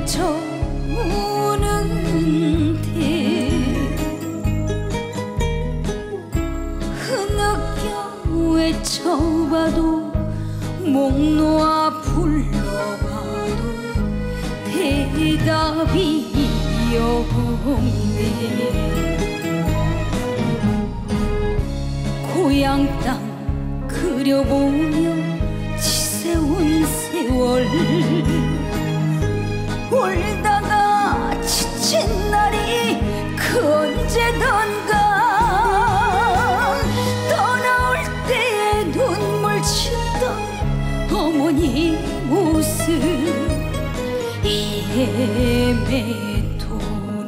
외쳐오는데 흐느껴 외쳐봐도 목 놓아 불러봐도 대답이 없네. 고향 땅 그려보며 지새운 세월 울다가 지친 날이 그 언제던가 떠나올 때에 눈물 짓던 어머니 모습 헤매도는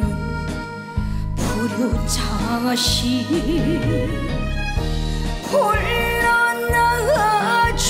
불효자식 홀로 나가줘.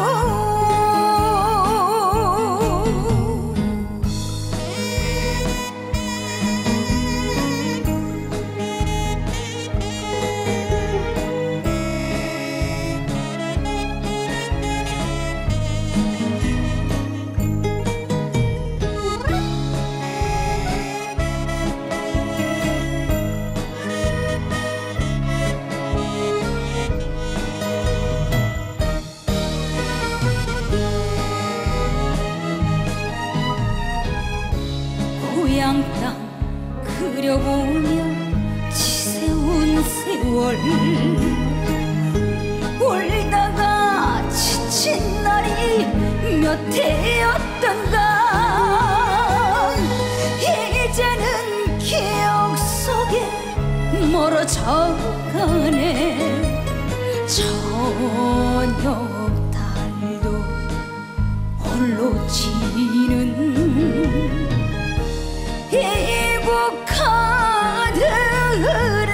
고향 땅 그려보며 지새운 세월 울다가 지친 날이 몇 해였던가 이제는 기억 속에 멀어져가네. 저녁 달도 홀로 지는 이북하늘에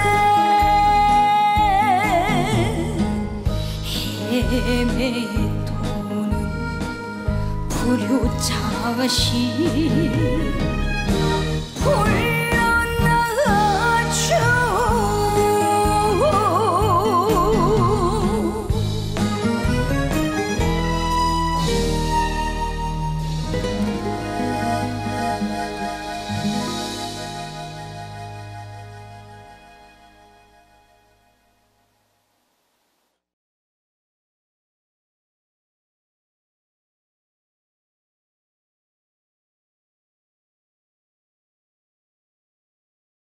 헤매도는 불효자식